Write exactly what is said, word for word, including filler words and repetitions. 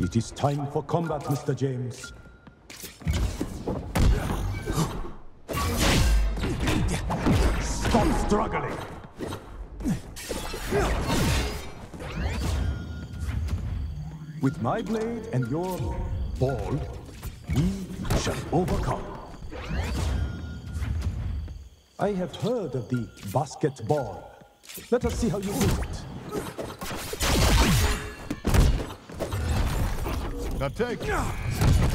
It is time for combat, Mister James. Stop struggling! With my blade and your ball, we shall overcome. I have heard of the basketball. Let us see how you use it. Now take.